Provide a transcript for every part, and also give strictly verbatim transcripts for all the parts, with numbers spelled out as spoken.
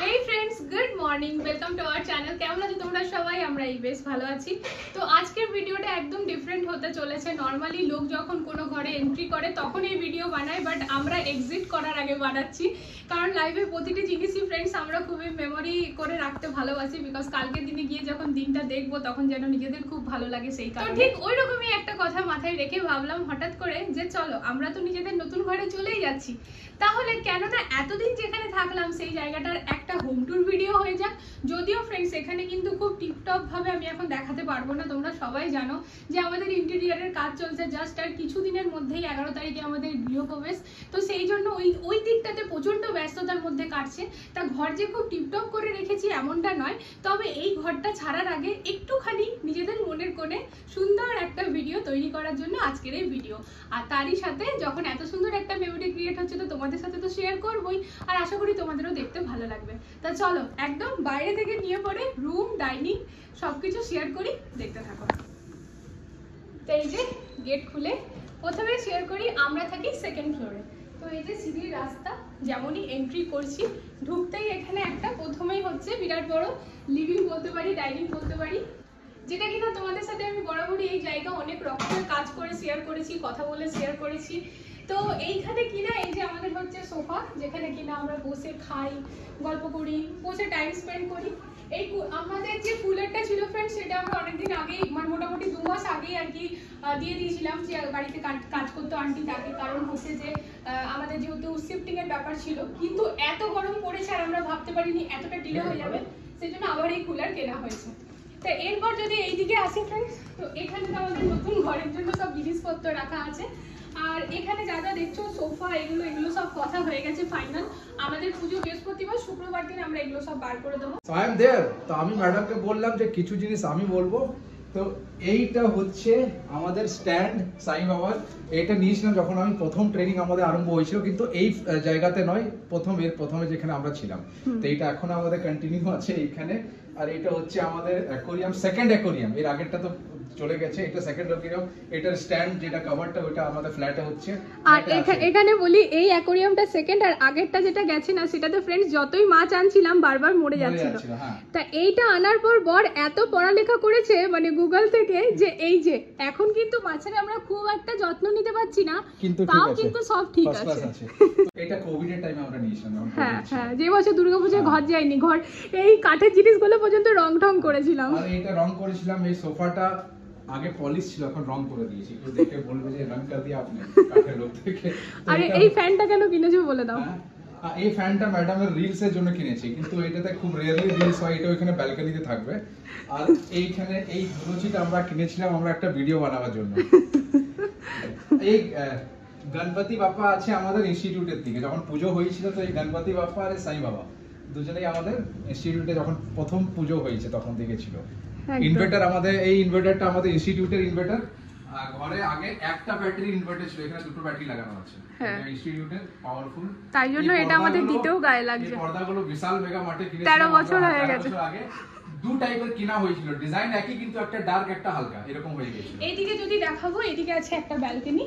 Hey friends, good morning. Welcome to our channel. কেমন আছো তোমরা সবাই? আমরা এই বেশ ভালো আছি। তো আজকের ভিডিওটা একদম ডিফারেন্ট হতে চলেছে। নরমালি লোক যখন কোনো ঘরে এন্ট্রি করে তখন এই ভিডিও বানায়, বাট আমরা এক্সিট করার আগে বানাচ্ছি। কারণ লাইফে প্রতিটি জিনিসই ফ্রেন্ডস আমরা খুবই মেমোরি করে রাখতে ভালোবাসি, বিকজ কালকের দিনে গিয়ে যখন দিনটা দেখবো তখন যেন নিজেদের খুব ভালো লাগে সেই কারণে। ঠিক ওই রকমই একটা কথা মাথায় রেখে ভাবলাম হঠাৎ করে যে চলো আমরা তো নিজেদের নতুন ঘরে চলেই যাচ্ছি, তাহলে কেন না এতদিন যেখানে থাকলাম সেই জায়গাটার একটা হোম ট্যুর ভিডিও হয়ে যাক। যদিও ফ্রেন্ডস এখানে কিন্তু খুব টিপটপ ভাবে আমি এখন দেখাতে পারবো না, তোমরা সবাই জানো যে আমাদের ইন্টেরিয়ারের কাজ চলছে জাস্ট আর কিছুদিনের মধ্যেই এগারো তারিখে আমাদের গৃহপ্রবেশ। তো সেই জন্য ওই ওই দিকটাতে প্রচন্ড ব্যস্ততার মধ্যে কাটছে। তা ঘর যে খুব টিপটপ করে রেখেছি এমনটা নয়, তবে এই ঘরটা ছাড়ার আগে একটুখানি নিজেদের মনের কোণে সুন্দর একটা ভিডিও তৈরি করার জন্য আজকের এই ভিডিও। আর তারই সাথে যখন এত সুন্দর একটা মেমোরি ক্রিয়েট হচ্ছে তো তোমাদের সাথে তো শেয়ার করবোই, আর আশা করি তোমাদেরও দেখতে ভালো লাগবে। তা চলো একদম বাইরে থেকে নিয়ে পড়ে রুম ডাইনিং সবকিছু শেয়ার করি, দেখতে থাকো। তো এই যে গেট খুলে প্রথমে শেয়ার করি আমরা থাকি সেকেন্ড ফ্লোরে। তো এই যে সিঁড়ির রাস্তা যেমনই এন্ট্রি করছি ঢুকতেই এখানে একটা প্রথমেই হচ্ছে বিরাট বড় লিভিং বলতে পারি, ডাইনিং বলতে পারি, যেটা কিনা তোমাদের সাথে আমি বরাবরই এই জায়গা অনেক রকমের কাজ করে শেয়ার করেছি, কথা বলে শেয়ার করেছি। তো এইখানে কিনা এই যে আমাদের হচ্ছে সোফা, যেখানে কিনা আমরা বসে খাই, গল্প করি, বসে টাইম স্পেন্ড করি। এই আমাদের যে কুলারটা ছিল ফ্রেন্ডস সেটা আমরা অনেকদিন আগেই মানে মোটামুটি দু মাস আগেই আর কি দিয়ে দিয়েছিলাম যে বাড়িতে কাজ করতো আন্টি তাকে, কারণ হচ্ছে যে আমাদের যেহেতু শিফটিং এর ব্যাপার ছিল, কিন্তু এত গরম পড়েছে আর আমরা ভাবতে পারিনি এতটা ডিলে হয়ে যাবে, সেই জন্য আবার এই কুলার কেনা হয়েছে। তো এরপর যদি এইদিকে আসি ফ্রেন্ডস, তো এখানে তো আমাদের নতুন ঘরের জন্য সব জিনিসপত্র রাখা আছে। আর এখানে যা যা দেখছো সোফা এগুলো এগুলো সব কথা হয়ে গেছে ফাইনাল। আমাদের পুজো বৃহস্পতিবার, শুক্রবার দিন আমরা এগুলো সব বার করে দেবো। I am there. তো আমি ম্যাডামকে বললাম যে কিছু জিনিস আমি বলবো। তো এইটা হচ্ছে আমাদের স্ট্যান্ড সাই বাবার। এটা নিয়েছিলাম যখন আমি প্রথম ট্রেনিং আমাদের আরম্ভ হয়েছিল, কিন্তু এই জায়গাতে নয়, প্রথম এর প্রথমে যেখানে আমরা ছিলাম। তো এটা এখন আমাদের কন্টিনিউ আছে এইখানে। আর এটা হচ্ছে আমাদের অ্যাকোরিয়াম, সেকেন্ড অ্যাকোরিয়াম, এর আগেরটা তো চলে গেছে, এটা সেকেন্ড অ্যাকোরিয়াম। এটার স্ট্যান্ড যেটা কভারটা ওটা আমাদের ফ্ল্যাটে হচ্ছে। আর এখানে বলি এই অ্যাকোরিয়ামটা সেকেন্ড, আর আগেরটা যেটা গেছে না সেটাতে ফ্রেন্ডস যতই মাছ আনছিলাম বারবার মরে যাচ্ছিল। তা এইটা আনার পর বর এত পড়ালেখা করেছে মানে গুগল থেকে, যে এই যে এখন কিন্তু মাছের আমরা খুব একটা যত্ন নিতে পারছি না, তাও কিন্তু সব ঠিক আছে। এটা কোভিড এর টাইমে আমরা নিয়েছিলাম। হ্যাঁ হ্যাঁ, যে বছর দুর্গাপূজায় ঘর যায়নি, ঘর এই কাঠের জিনিসগুলো পর্যন্ত রং ঢং করেছিলাম। আর এটা রং করেছিলাম। এই সোফাটা আগে পলিশ ছিল, এখন রং করে দিয়েছি। কেউ দেখে বলবে যে রং কর দিয়া আপনি কাঠের লোক থেকে। আরে এই ফ্যানটা কেন কিনেছো বলে দাও। এই ফ্যানটা ম্যাডামের রিলস এর জন্য কিনেছি, কিন্তু এটাতে খুব রিয়েলি রিলস হয়। এটা ওইখানে ব্যালকনিতে থাকবে। আর এইখানে এই ধুনুচিটা আমরা কিনেছিলাম আমরা একটা ভিডিও বানাবার জন্য। এই গণপতি বাপ্পা আছে আমাদের ইনস্টিটিউটের দিকে, যখন পুজো হয়েছিল তো এই গণপতি বাপ্পা আর সাই বাবা দুজনেই আমাদের ইনস্টিটিউটে যখন প্রথম পুজো হয়েছে তখন থেকে ছিল। ইনভার্টার আমাদের, এই ইনভার্টারটা আমাদের ইনস্টিটিউটের ইনভার্টার। আর ঘরে আগে একটা ব্যাটারি ইনভার্টার ছিল, এখানে দুটো ব্যাটারি লাগানো আছে। ইনস্টিটিউটের পাওয়ারফুল, তাই জন্য এটা আমাদের দিতেও গায়ে লাগছে। এই পর্দাগুলো বিশাল মেগা মার্টে কিনেছি তেরো বছর হয়ে গেছে আগে। দু টাইপের কিনা হয়েছিল, ডিজাইন একই কিন্তু একটা ডার্ক একটা হালকা এরকম হয়ে গেছে। এইদিকে যদি দেখাবো, এইদিকে আছে একটা ব্যালকনি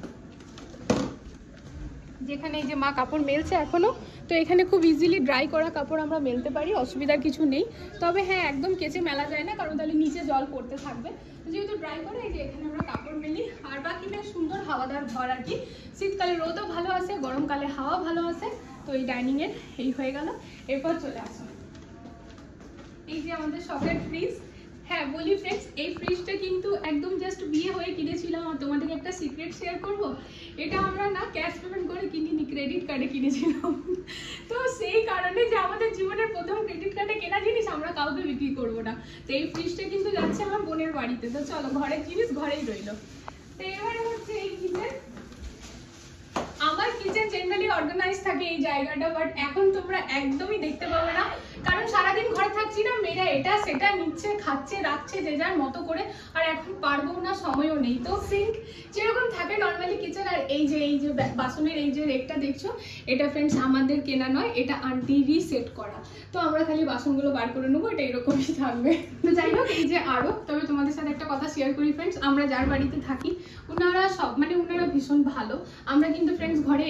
যেখানে এই যে মা কাপড় মেলছে এখনো। তো এখানে খুব ইজিলি ড্রাই করা কাপড় আমরা মেলতে পারি, অসুবিধার কিছু নেই। তবে হ্যাঁ একদম কেচে মেলা যায় না, কারণ তাহলে নিচে জল পড়তে থাকবে। যেহেতু ড্রাই করে এই যে এখানে আমরা কাপড় মেলি। আর বাকি বেশ সুন্দর হাওয়াদার ঘর আর কি। শীতকালে রোদও ভালো আসে, গরমকালে হাওয়া ভালো আসে। তো এই ডাইনিং এর এই হয়ে গেল। এরপর চলে আসো এই যে আমাদের শখের ফ্রিজ। হ্যাঁ বলি ফ্রেন্ডস, এই ফ্রিজটা কিন্তু একদম জাস্ট বিয়ে হয়ে কিনেছিলাম। আর তোমাদেরকে একটা সিক্রেট শেয়ার করব, এটা আমরা না ক্যাশ পেমেন্ট করে কিনিনি, ক্রেডিট কার্ডে কিনেছিলাম। তো সেই কারণে যে আমাদের জীবনের প্রথম ক্রেডিট কার্ডে কেনা জিনিস আমরা কাউকে বিক্রি করবো না। তো এই ফ্রিজটা কিন্তু যাচ্ছে আমার বোনের বাড়িতে। তো চলো ঘরের জিনিস ঘরেই রইলো। তো এবারে হচ্ছে এই কিচেন। আমার কিচেন জেনারেলি অর্গানাইজ থাকে এই জায়গাটা, বাট এখন তোমরা একদমই দেখতে পাবে না, কারণ সারাদিন ঘরে থাকছি না, মেয়েরা এটা সেটা নিচ্ছে, খাচ্ছে, রাখছে যে যার মতো করে। আর এখন পারবো না, সময়ও নেই। তো সিঙ্ক যেরকম থাকে নর্মালি কিচেন, আর এই যে এই যে বাসনের এই যে রেকটা দেখছো, এটা ফ্রেন্ডস আমাদের কেনা নয়, এটা আন্টিরই সেট করা। তো আমরা খালি বাসনগুলো বার করে নেবো, এটা এরকমই থাকবে। তো যাই হোক এই যে আরো, তবে তোমাদের সাথে একটা কথা শেয়ার করি ফ্রেন্ডস, আমরা যার বাড়িতে থাকি ওনারা সব মানে ওনারা ভীষণ ভালো। আমরা কিন্তু ফ্রেন্ডস ঘরে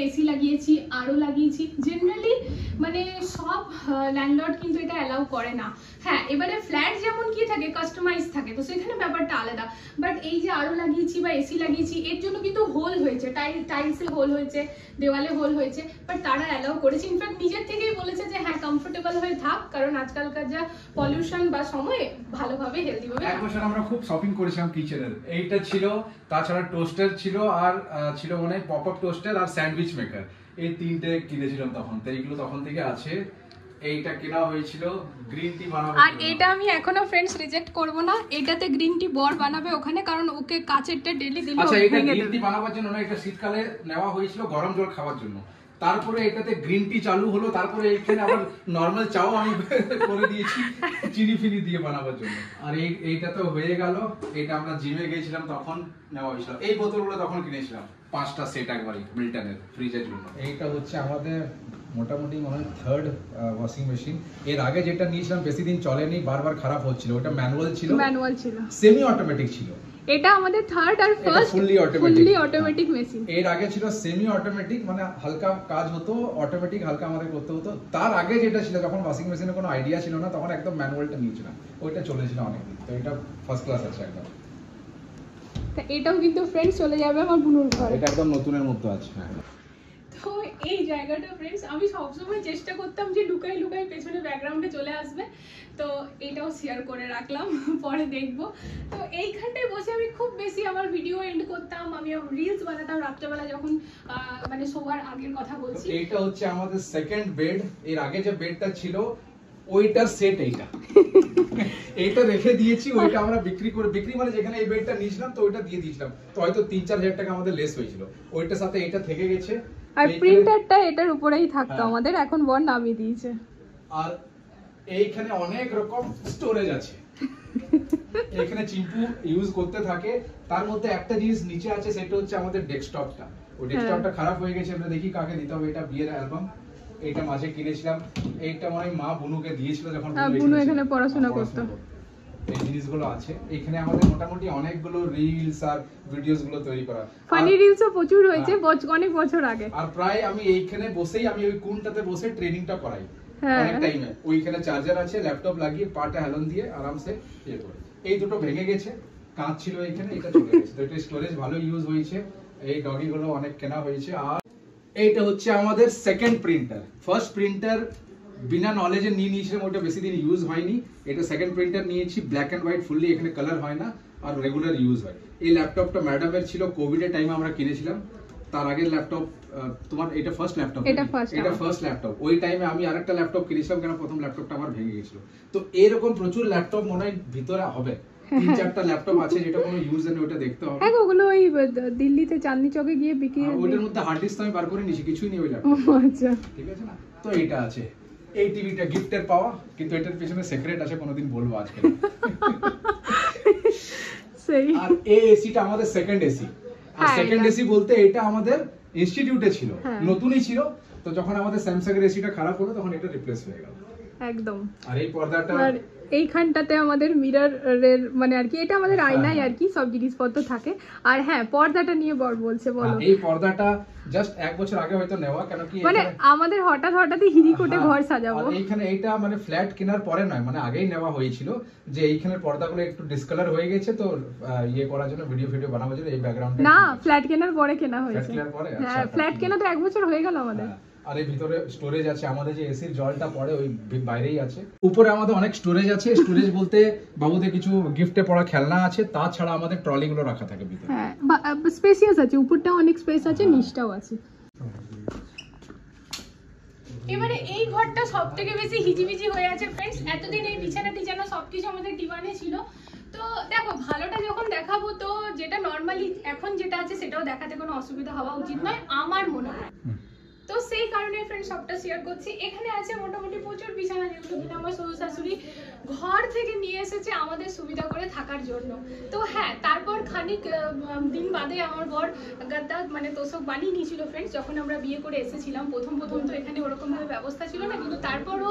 এসি লাগিয়েছি, আরও লাগিয়েছি। জেনারেলি মানে সব ল্যান্ডলর্ড কিন্তু এটা অ্যালাউ করে না। হ্যাঁ, এবারে ফ্ল্যাট যেমন কি থাকে কাস্টমাইজ থাকে, তো সেখানে ব্যাপারটা আলাদা। বাট এই যে আরও লাগিয়েছি বা এসি লাগিয়েছি, এর জন্য কিন্তু হোল হয়েছে, টাইল টাইলসে হোল হয়েছে, দেওয়ালে হোল হয়েছে, বাট তারা অ্যালাউ করেছে। ইনফ্যাক্ট নিজের থেকেই বলেছে যে হ্যাঁ কমফোর্টেবল হয়ে থাক, কারণ আজকালকার যা পলিউশন বা সময়ে ভালোভাবে হেলদিভাবে। এক বছর আমরা খুব শপিং করেছিলাম কিচেনের। এইটা ছিল, তাছাড়া টোস্টার ছিল, আর ছিল মনে হয় পপ আপ টোস্টার আর স্যান্ডউইচ মেকার, এই তিনটে কিনেছিলাম তখন। তো এইগুলো তখন থেকে আছে। এইটা কেনা হয়েছিল গ্রিন টি বানাবো। আর এটা আমি এখনো ফ্রেন্ডস রিজেক্ট করব না, এটাতে গ্রিন টি বর বানাবে ওখানে, কারণ ওকে কাচেরটা ডেইলি দিলে। আচ্ছা, এটা গ্রিন টি বানাবার জন্য না, এটা শীতকালে নেওয়া হয়েছিল গরম জল খাওয়ার জন্য। তারপরে এটাতে গ্রিন টি চালু হলো, তারপরে এখানে আবার নরমাল চাও আমি করে দিয়েছি চিনি ফিনি দিয়ে বানাবার জন্য। আর এই এইটা তো হয়ে গেল। এটা আমরা জিমে গিয়েছিলাম তখন নেওয়া হয়েছিল। এই বোতলগুলো তখন কিনেছিলাম পাঁচটা সেট একবারই মিল্টনের ফ্রিজের জন্য। এইটা হচ্ছে আমাদের মোটামুটি মনে হয় থার্ড ওয়াশিং মেশিন। এর আগে যেটা নিয়েছিলাম বেশি দিন চলেনি, বারবার খারাপ হচ্ছিল। ওটা ম্যানুয়াল ছিল, ম্যানুয়াল ছিল, সেমি অটোমেটিক ছিল। এটা আমাদের থার্ড আর first fully automatic fully automatic machine. এর আগে ছিল সেমি অটোমেটিক, মানে হালকা কাজ হতো, অটোমেটিক হালকা আমাদের করতে হতো। তার আগে যেটা ছিল, যখন ওয়াশিং মেশিনের কোনো আইডিয়া ছিল না, তখন একদম ম্যানুয়ালটা নিয়েছিলাম, ওইটা চলেছিল অনেকদিন। তো এটা ফার্স্ট ক্লাস আছে একদম। তা এটাও কিন্তু ফ্রেন্ডস চলে যাবে আমার বুনুর ঘরে। এটা একদম নতুনের মধ্যে আছে। হ্যাঁ, তো এই জায়গাটা ফ্রেন্ডস আমি সবসময় চেষ্টা করতাম যে লুকাই লুকাই পেছনে ব্যাকগ্রাউন্ডে চলে আসবে, তো এটাও শেয়ার করে রাখলাম, পরে দেখবো। তো এইখানটায় বসে আমি খুব বেশি আমার ভিডিও এন্ড করতাম, আমি রিলস বানাতাম রাত্রেবেলা যখন মানে শোবার আগের কথা বলছি। এইটা হচ্ছে আমাদের সেকেন্ড বেড। এর আগে যে বেডটা ছিল ওইটার সেট এইটা এইটা রেখে দিয়েছি। ওইটা আমরা বিক্রি করে, বিক্রি মানে যেখানে এই বেডটা নিয়েছিলাম তো ওইটা দিয়ে দিয়েছিলাম, তো হয়তো তিন চার হাজার টাকা আমাদের লেস হয়েছিল। ওইটার সাথে এইটা থেকে গেছে। আর প্রিন্টারটা এটার উপরেই থাকতো আমাদের, এখন বর নামিয়ে দিয়েছে। আর এইখানে অনেক রকম স্টোরেজ আছে। এখানে চিম্পু ইউজ করতে থাকে। তার মধ্যে একটা জিনিস নিচে আছে, সেটা হচ্ছে আমাদের ডেস্কটপটা। ওই ডেস্কটপটা খারাপ হয়ে গেছে, আমরা দেখি কাকে দিতে হবে। এটা বিয়ের অ্যালবাম, এইটা মাঝে কিনেছিলাম। এইটা মানে মা বুনুকে দিয়েছিল যখন বুনু এখানে পড়াশোনা করতো। এই জিনিসগুলো আছে। এখানে আমাদের মোটামুটি অনেকগুলো রিলস আর ভিডিওস গুলো তৈরি করা। ফানি রিলসও প্রচুর হয়েছে অনেক বছর আগে। আর প্রায় আমি এইখানে বসেই, আমি ওই কোনটাতে বসে ট্রেনিংটা করাই হ্যাঁ অনেক টাইমে। ওইখানে চার্জার আছে, ল্যাপটপ লাগিয়ে পাটা হেলন দিয়ে আরামসে ইয়ে করে। এই দুটো ভেঙে গেছে, কাঁচ ছিল এখানে, এটা চলে গেছে। তো এটা স্টোরেজ ভালো ইউজ হয়েছে। এই ডগি গুলো অনেক কেনা হয়েছে। আর এইটা হচ্ছে আমাদের সেকেন্ড প্রিন্টার। ফার্স্ট প্রিন্টার বিনা নলেজে নিয়ে নিয়েছিলাম, ওটা বেশি দিন ইউজ হয়নি। এটা সেকেন্ড প্রিন্টার নিয়েছি, ব্ল্যাক এন্ড হোয়াইট ফুললি, এখানে কালার হয় না আর রেগুলার ইউজ হয়। এই ল্যাপটপটা ম্যাডামের ছিল, কোভিড এর টাইমে আমরা কিনেছিলাম। তার আগের ল্যাপটপ তোমার, এটা ফার্স্ট ল্যাপটপ, এটা ফার্স্ট এটা ফার্স্ট ল্যাপটপ। ওই টাইমে আমি আরেকটা ল্যাপটপ কিনেছিলাম, কেন প্রথম ল্যাপটপটা আমার ভেঙে গেছিল। তো এরকম প্রচুর ল্যাপটপ মনে হয় ভিতরে হবে, তিন চারটা ল্যাপটপ আছে যেটা কোনো ইউজ নেই, ওটা দেখতে হবে। হ্যাঁ, ওগুলো ওই দিল্লিতে চাঁদনি চকে গিয়ে বিক্রি। ওটার মধ্যে হার্ড ডিস্ক আমি বার করে নিয়েছি, কিছুই নেই ওই ল্যাপটপ। আচ্ছা, ঠিক আছে না? তো এটা আছে। এই টিভিটা গিফটের পাওয়া, কিন্তু এটার পিছনে সিক্রেট আছে, কোনোদিন বলবো আজকে। সেই। আর এই এসিটা আমাদের সেকেন্ড এসি। আর সেকেন্ড এসি বলতে এটা আমাদের ইনস্টিটিউটে ছিল, নতুনই ছিল। তো যখন আমাদের স্যামসাং এর এসিটা খারাপ হলো তখন এটা রিপ্লেস হয়ে গেল একদম। আর এই পর্দাটা, এইখানটাতে আমাদের মিররের মানে আর কি, এটা আমাদের আয়নায় আর কি সব জিনিসপত্র থাকে। আর হ্যাঁ, পর্দাটা নিয়ে বড় বলছে, বলো। এই পর্দাটা জাস্ট এক বছর আগে হয়তো নেওয়া, কেন কি মানে আমাদের হঠাৎ হঠাৎই হিরি কোটে ঘর সাজাবো। আর এইখানে এইটা মানে ফ্ল্যাট কেনার পরে নয়, মানে আগেই নেওয়া হয়েছিল। যে এইখানের পর্দাগুলো একটু ডিসকালার হয়ে গেছে, তো ইয়ে করার জন্য, ভিডিও ভিডিও বানাবার জন্য এই ব্যাকগ্রাউন্ডটা। না, ফ্ল্যাট কেনার পরে কেনা হয়েছে। ফ্ল্যাট কেনার পরে? হ্যাঁ, ফ্ল্যাট কেনা তো এক বছর হয়ে গেল আমাদের। আর এই ভিতরে স্টোরেজ আছে, আমাদের যে এসির জলটা পড়ে ওই বাইরেই আছে। উপরে আমাদের অনেক স্টোরেজ আছে। স্টোরেজ বলতে বাবুদের কিছু গিফটে পড়া খেলনা আছে, তাছাড়া আমাদের ট্রলি গুলো রাখা থাকে ভিতরে। হ্যাঁ, স্পেসিয়াস আছে, উপরটা অনেক স্পেস আছে, নিচটাও আছে। এবারে এই ঘরটা সবথেকে বেশি হিজিবিজি হয়ে আছে ফ্রেন্ডস। এতদিন এই বিছানা টিছানা সবকিছু আমাদের ডিভানে ছিল। তো দেখো, ভালোটা যখন দেখাবো, তো যেটা নর্মালি এখন যেটা আছে সেটাও দেখাতে কোনো অসুবিধা হওয়া উচিত নয় আমার মনে হয়। তো সেই কারণে ফ্রেন্ড সবটা শেয়ার করছি। এখানে আছে মোটামুটি প্রচুর বিছানা, যেগুলো কিনা আমার শ্বশুর শাশুড়ি ঘর থেকে নিয়ে এসেছে আমাদের সুবিধা করে থাকার জন্য। তো হ্যাঁ, তারপর খানিক দিন বাদে আমার বর গাদ্দা মানে তোষক বানিয়ে নিয়েছিল ফ্রেন্ডস, যখন আমরা বিয়ে করে এসেছিলাম। প্রথম প্রথম তো এখানে ওরকম ভাবে ব্যবস্থা ছিল না, কিন্তু তারপরও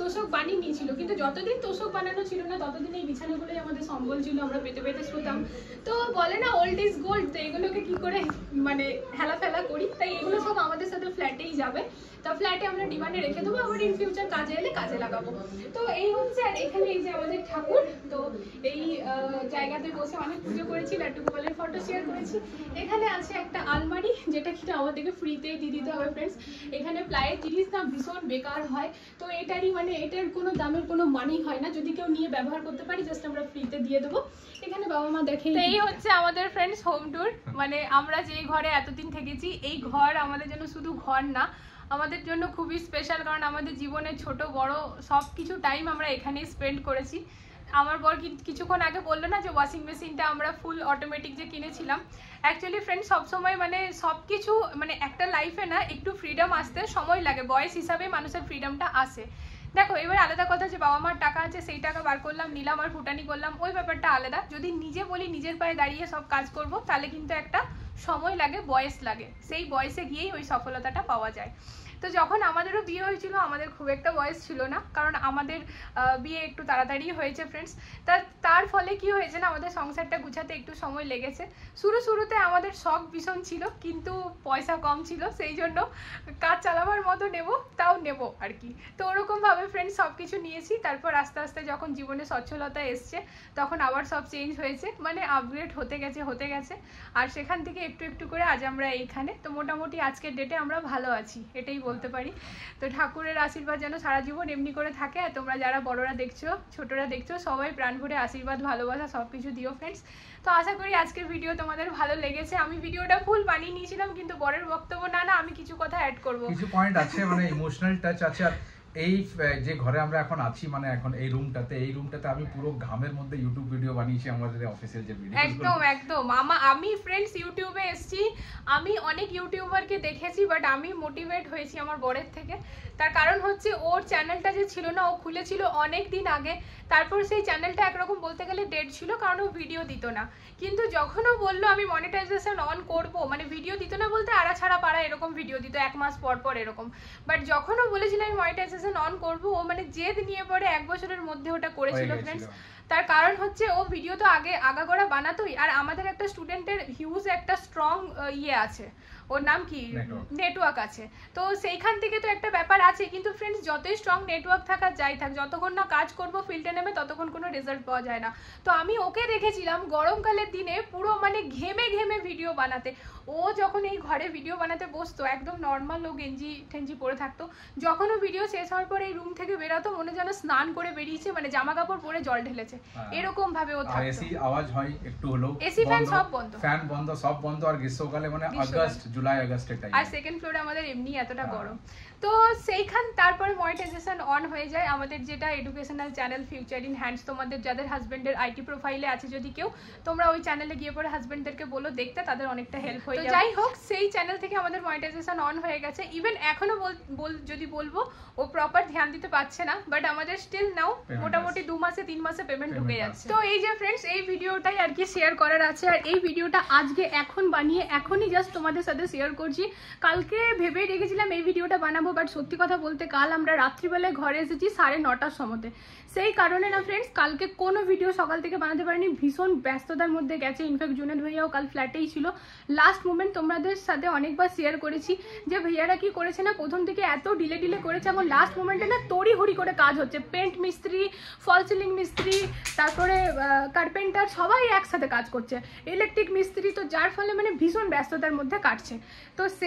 তোষক বানিয়ে নিয়েছিল, কিন্তু যতদিন তোষক বানানো ছিল না ততদিন এই বিছানাগুলোই আমাদের সম্বল ছিল, আমরা পেতে পেতে শুতাম। তো বলে না ওল্ড ইজ গোল্ড, তো এগুলোকে কি করে মানে হেলা ফেলা করি, তাই এগুলো সব আমাদের সাথে ফ্ল্যাটেই যাবে। তো ফ্ল্যাটে আমরা ডিমান্ডে রেখে দেবো, আবার ইন ফিউচার কাজে এলে কাজে লাগাবো। তো এই হচ্ছে, আর এখানে এই যে আমাদের ঠাকুর, তো এই জায়গাতে বসে অনেক পুজো করেছি, লাড্ডু গোপালের ফটো শেয়ার করেছি। এখানে আছে একটা আলমারি, যেটা কিনা আমাদেরকে ফ্রিতেই দিয়ে দিতে হবে ফ্রেন্ডস। এখানে প্লায়ের জিনিস না ভীষণ বেকার হয়, তো এটারই মানে এটার কোনো দামের কোনো মানি হয় না, যদি কেউ নিয়ে ব্যবহার করতে পারি জাস্ট আমরা ফ্রিতে দিয়ে দেবো। এখানে বাবা মা দেখে। এই হচ্ছে আমাদের ফ্রেন্ডস হোম ট্যুর, মানে আমরা যে ঘরে এতদিন থেকেছি, এই ঘর আমাদের জন্য শুধু ঘর না, আমাদের জন্য খুবই স্পেশাল, কারণ আমাদের জীবনের ছোট বড় সব কিছু টাইম আমরা এখানেই স্পেন্ড করেছি। আমার বর কিছুক্ষণ আগে বললো না যে ওয়াশিং মেশিনটা আমরা ফুল অটোমেটিক যে কিনেছিলাম, অ্যাকচুয়ালি ফ্রেন্ড সবসময় মানে সব কিছু মানে একটা লাইফে না একটু ফ্রিডম আসতে সময় লাগে, বয়স হিসাবে মানুষের ফ্রিডমটা আসে। দেখো এবার আলাদা কথা যে বাবা মার টাকা আছে, সেই টাকা বার করলাম, নিলাম আর ফুটানি করলাম, ওই ব্যাপারটা আলাদা। যদি নিজে বলি নিজের পায়ে দাঁড়িয়ে সব কাজ করব, তাহলে কিন্তু একটা সময় লাগে, বয়স লাগে, সেই বয়সে গিয়েই ওই সফলতাটা পাওয়া যায়। তো যখন আমাদেরও বিয়ে হয়েছিল আমাদের খুব একটা বয়স ছিল না, কারণ আমাদের বিয়ে একটু তাড়াতাড়ি হয়েছে ফ্রেন্ডস। তার তার ফলে কি হয়েছে না, আমাদের সংসারটা গুছাতে একটু সময় লেগেছে। শুরু শুরুতে আমাদের শখ ভীষণ ছিল, কিন্তু পয়সা কম ছিল, সেই জন্য কাজ চালাবার মতো নেব তাও নেব আর কি। তো ওরকমভাবে ফ্রেন্ডস সব কিছু নিয়েছি। তারপর আস্তে আস্তে যখন জীবনে সচ্ছলতা এসছে, তখন আবার সব চেঞ্জ হয়েছে, মানে আপগ্রেড হতে গেছে হতে গেছে আর সেখান থেকে একটু একটু করে আজ আমরা এইখানে। তো মোটামুটি আজকের ডেটে আমরা ভালো আছি, এটাই বলতে পারি। তো ঠাকুরের আশীর্বাদ যেন সারা জীবন এমনি করে থাকে। আর তোমরা যারা বড়রা দেখছো ছোটরা দেখছো সবাই প্রাণ ভরে আশীর্বাদ ভালোবাসা সব কিছু দিও ফ্রেন্ডস। তো আশা করি আজকের ভিডিও তোমাদের ভালো লেগেছে। আমি ভিডিওটা ফুল বানিয়ে নিয়েছিলাম, কিন্তু বরের বক্তব্য না না আমি কিছু কথা অ্যাড করব, কিছু পয়েন্ট আছে, মানে ইমোশনাল টাচ আছে। আর এই যে ঘরে আমরা এখন আছি, মানে এখন এই রুমটাতে এই রুমটাতে আমি পুরো ঘামের মধ্যে ইউটিউব ভিডিও বানিয়েছি, আমাদের অফিসিয়াল যে ভিডিও। একদম একদম আমা আমি ফ্রেন্ডস ইউটিউবে এসেছি, আমি অনেক ইউটিউবারকে দেখেছি, বাট আমি মোটিভেট হয়েছি আমার বরের থেকে। তার কারণ হচ্ছে ওর চ্যানেলটা যে ছিল না, ও খুলেছিল অনেক দিন আগে, তারপর সেই চ্যানেলটা একরকম বলতে গেলে ডেড ছিল, কারণ ও ভিডিও দিত না। কিন্তু যখন ও বললো আমি মনিটাইজেশন অন করব, মানে ভিডিও দিত না বলতে আড়া ছাড়া পাড়া এরকম ভিডিও দিত এক মাস পর পর এরকম, বাট যখন ও বলেছিল আমি মনিটাইজেশন অন করব, ও মানে জেদ নিয়ে পড়ে এক বছরের মধ্যে ওটা করেছিল ফ্রেন্ডস। তার কারণ হচ্ছে ও ভিডিও তো আগে আগাগোড়া বানাতোই, আর আমাদের একটা স্টুডেন্টের হিউজ একটা স্ট্রং ইয়ে আছে, ওর নাম কি নেটওয়ার্ক আছে, তো সেইখান থেকে তো একটা ব্যাপার আছে। কিন্তু ফ্রেন্ডস যতই স্ট্রং নেটওয়ার্ক থাকা যাই থাক, যতক্ষণ না কাজ করব ফিল্ডে নেমে ততক্ষণ কোনো রেজাল্ট পাওয়া যায় না। তো আমি ওকে দেখেছিলাম গরমকালের দিনে পুরো মানে ঘেমে ঘেমে ভিডিও বানাতে। ও যখন এই ঘরে ভিডিও বানাতে বসতো একদম নর্মাল ও গেঞ্জি ঠেঞ্জি পরে থাকতো, যখন ও ভিডিও শেষ হওয়ার পর এই রুম থেকে বেরাতো মনে যেন স্নান করে বেরিয়েছে, মানে জামা কাপড় পরে জল ঢেলেছে, এরকম ভাবে ও থাকতো। এসি আওয়াজ হয় একটু হলো, এসি ফ্যান সব বন্ধ, ফ্যান বন্ধ সব বন্ধ। আর গ্রীষ্মকালে মানে আগস্ট জুলাই আগস্টের টাইম, আর সেকেন্ড ফ্লোরে আমাদের এমনি এতটা গরম। তো সেইখান তারপরে মনিটাইজেশন অন হয়ে যায় আমাদের, যেটা educational channel future in hands. তোমাদের যাদের হাজবেন্ডের আইটি প্রোফাইলে আছে যদি কেউ, তোমরা ওই চ্যানেলে গিয়ে পরে হাজবেন্ডদেরকে বলো দেখতে, তাদের অনেকটা হেল্প হয়ে যায়। যাই হোক সেই চ্যানেল থেকে আমাদের মনিটাইজেশন অন হয়ে গেছে। ইভেন এখনো বল যদি বলবো ও প্রপার ধ্যান দিতে পারছে না, বাট আমাদের স্টিল নাও মোটামুটি দু মাসে তিন মাসে পেমেন্ট ঢুকে যাচ্ছে। তো এই যে ফ্রেন্ডস এই ভিডিওটাই আর কি শেয়ার করার আছে, আর এই ভিডিওটা আজকে এখন বানিয়ে এখনই জাস্ট তোমাদের সাথে শেয়ার করছি। কালকে ভেবে রেখেছিলাম এই ভিডিওটা বানাবো, বাট সত্যি কথা বলতে কাল আমরা রাত্রিবেলায় ঘরে এসেছি সাড়ে নটার সময়তে, সেই কারণে না ফ্রেন্ডস কালকে কোনো ভিডিও সকাল থেকে বানাতে পারিনি, ভীষণ ব্যস্ততার মধ্যে গেছে। ইনফ্যাক্ট জুনেদ ভাইয়াও কাল ফ্ল্যাটেই ছিল। লাস্ট মোমেন্ট তোমাদের সাথে অনেকবার শেয়ার করেছি যে ভাইয়ারা কি করেছে না, প্রথম থেকে এত ডিলে ডিলে করেছে, এখন লাস্ট মোমেন্টে না তড়ি হুড়ি করে কাজ হচ্ছে। পেন্ট মিস্ত্রি, ফল সিলিং মিস্ত্রি, তারপরে কার্পেন্টার সবাই একসাথে কাজ করছে, ইলেকট্রিক মিস্ত্রি, তো যার ফলে মানে ভীষণ ব্যস্ততার মধ্যে কাটছে। তো সে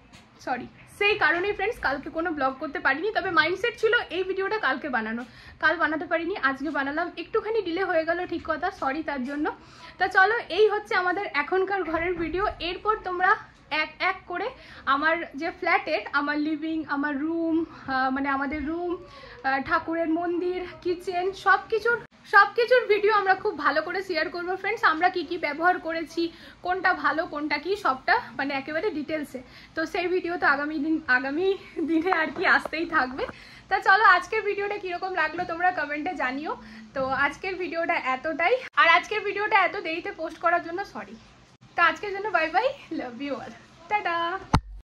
সরি সেই কারণেই ফ্রেন্ডস কালকে কোনো ব্লগ করতে পারিনি, তবে মাইন্ডসেট ছিল এই ভিডিওটা কালকে বানানো, কাল বানাতে পারিনি, আজকে বানালাম। একটুখানি ডিলে হয়ে গেল ঠিক কথা, সরি তার জন্য। তা চলো এই হচ্ছে আমাদের এখনকার ঘরের ভিডিও। এরপর তোমরা এক এক করে আমার যে ফ্ল্যাটের আমার লিভিং, আমার রুম, মানে আমাদের রুম, ঠাকুরের মন্দির, কিচেন সব কিছুর সব কিছুর ভিডিও আমরা খুব ভালো করে শেয়ার করবো ফ্রেন্ডস। আমরা কি কি ব্যবহার করেছি, কোনটা ভালো কোনটা কি, সবটা মানে একেবারে ডিটেলসে। তো সেই ভিডিও তো আগামী দিন আগামী দিনে আর কি আসতেই থাকবে। তা চলো আজকের ভিডিওটা কিরকম লাগলো তোমরা কমেন্টে জানিও। তো আজকের ভিডিওটা এতটাই, আর আজকের ভিডিওটা এত দেরিতে পোস্ট করার জন্য সরি। তো আজকের জন্য bye bye, love you all, tata.